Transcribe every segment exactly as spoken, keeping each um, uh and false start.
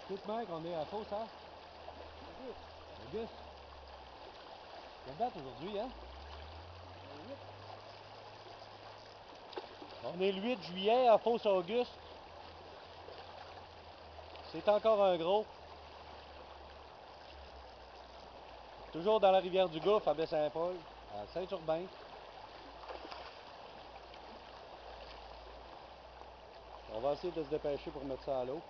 Tout mec, on est à Fosse, hein? Auguste. Quelle date aujourd'hui, hein? On est le huit juillet à Fosse Auguste. C'est encore un gros. Toujours dans la rivière du Gouffre à Baie-Saint-Paul, à Saint-Urbain. On va essayer de se dépêcher pour mettre ça à l'eau.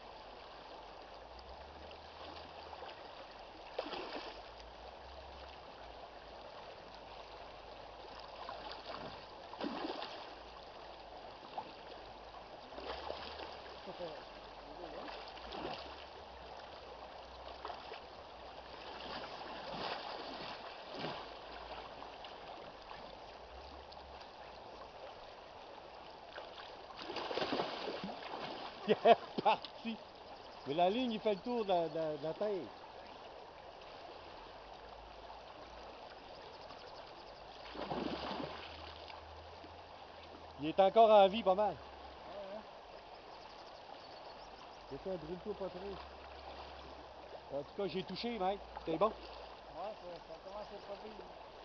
Il est reparti. Mais la ligne, il fait le tour de la, de la- de la terre. Il est encore en vie pas mal. C'est ça, brûle-toi pas trop. En tout cas, j'ai touché, mec. C'est bon? Ouais, ça, ça commence à être pas pire.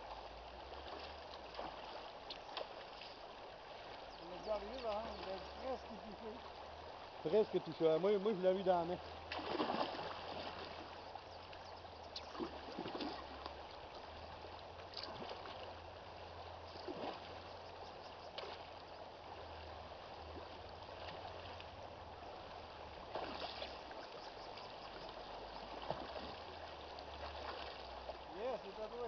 Le gars arrivé, là, il est presque touché. Presque touché. Moi, moi je l'ai eu dans la main. Yes, c'est à toi.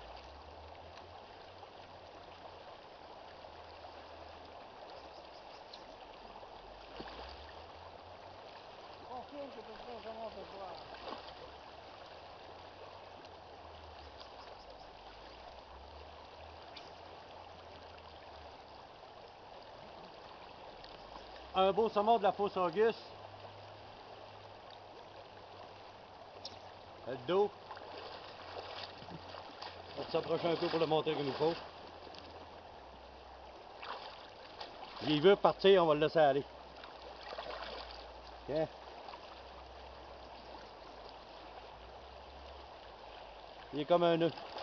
Confirme que tu fais vraiment ce soir. Un beau saumon de la Fosse Auguste. Le dos. On va s'approcher un peu pour le montrer comme il faut. Il veut partir, on va le laisser aller. Tiens. Il est comme un nœud.